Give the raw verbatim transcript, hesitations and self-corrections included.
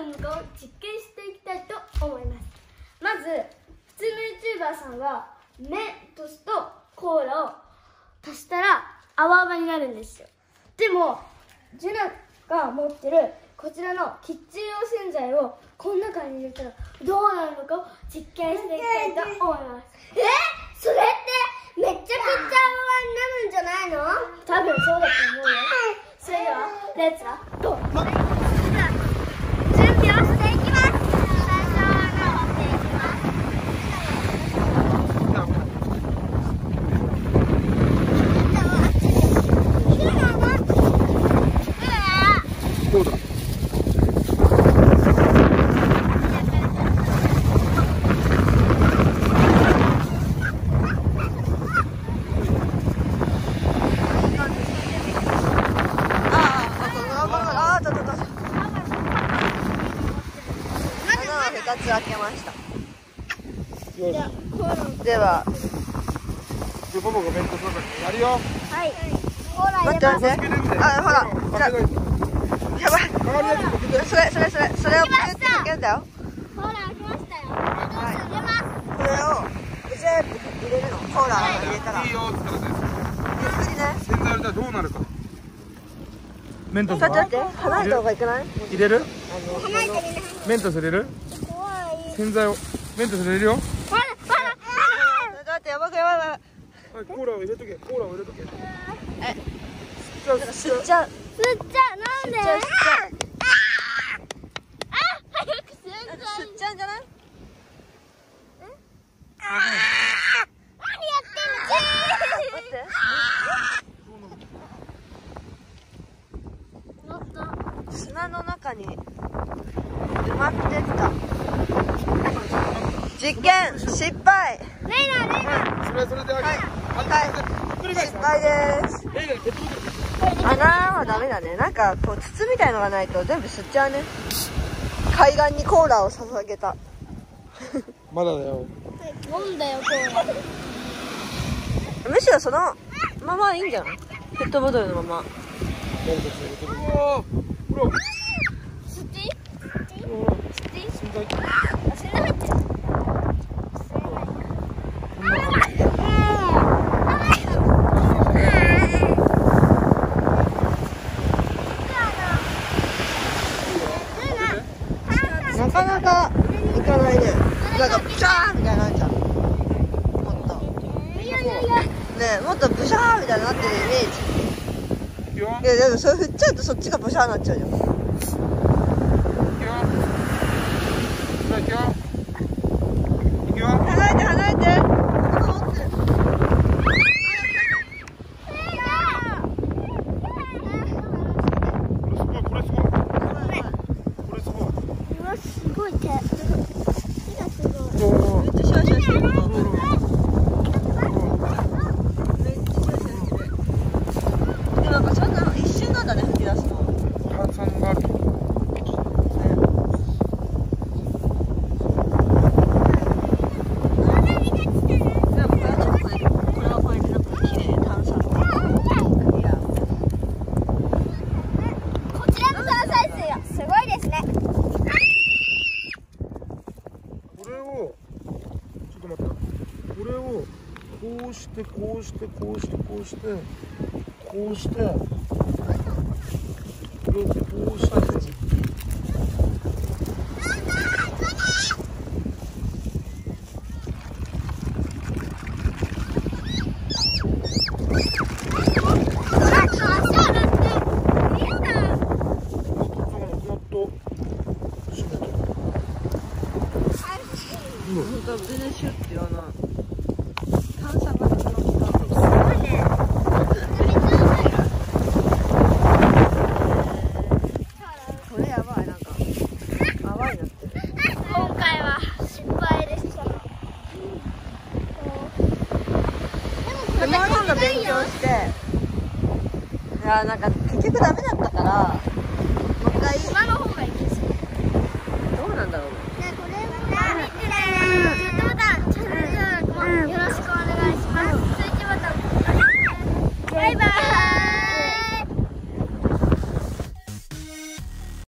るのかを実験していきたいと思います。まず普通の YouTuber さんはメントスとコーラを足したら泡泡になるんですよ。でもジュナが持ってるこちらのキッチン用洗剤をこの中に入れたらどうなるのかを実験していきたいと思います。 え、それってめっちゃくちゃ泡になるんじゃないの？ 多分そうだと思うよ。それではレッツゴー。 準備をしていきます。最初は持っていきます。 どうだ。 ふたつ開けました。 よし。 では、 じゃあボボがメントスの中にやるよ。 はい。コーラ入待ってれます。 待って。あ、ほら、じゃあ、やばい。それそれそれそれをピュッてかけるんだよ。 コーラ開きましたよ。入れます。 これを全部入れるの。コーラ入れたら。 いいよって言ったらね。 ゆっくりね。 洗剤入れたらどうなるか。メントスちょっと待って、離れた方がいけない？ 入れる？ 離れてみな。 メントス入れる？ 怖い。 洗剤をメントス入れるよ。 ほらほら。 だってやばくやばいやばい。 はい、コーラを入れとけ。コーラを入れとけ。 え、 じゃあ吸っちゃう。 吸っちゃう。なんで？ 吸っちゃう吸っちゃう。 あ、早く吸っちゃう。 吸っちゃうんじゃない？ 何やってんの？ 待って。砂の中に埋まってった。実験失敗。 レイナレイナ。 それそれであげる。 はい、失敗です。穴はダメだね。なんかこう筒みたいのがないと全部吸っちゃうね。海岸にコーラを捧げた。 まだだよ。 飲んだよコーラ。 むしろそのままいいんじゃない？ペットボトルのまま。 メントス入れとけ。おお。ほら。 吸っていい？吸っていい？ おお。 吸っていい？ 洗剤。 あ、洗剤入ってる。 なかなかいかないね。なんかブシャーみたいになっちゃう。もっと。 いやいやいや。 ねえ、もっとブシャーみたいになってるイメージ。 いくよ。 いや、でもそれ振っちゃうとそっちがブシャーになっちゃうじゃん。 いくよ。じゃあいくよ。いくよ。 離れて離れて。 これすごい。これすごい。 うわ、すごい手。手がすごい。 おお。 めっちゃシャーシャーしてる。めっちゃシャーシャーしてる。でもなんかそんな一瞬なんだね、吹き出すの。 炭酸がある。こうしてこうしてこうしてこうしてこうしてこれをこうして本当全然シュッて言わない。炭酸がなくなった。すごいね。これやばい、なんか泡になってる。 今回は失敗でした。 でも今度勉強して、いやなんか結局ダメだったから、もう一回。